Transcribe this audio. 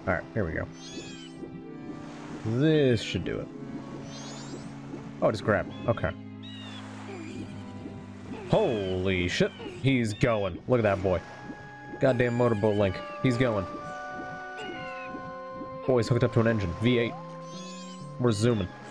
Alright, here we go. This should do it. Oh, just grab. Okay. Holy shit. He's going. Look at that boy. Goddamn motorboat Link. He's going. Boy's hooked up to an engine. V8. We're zooming.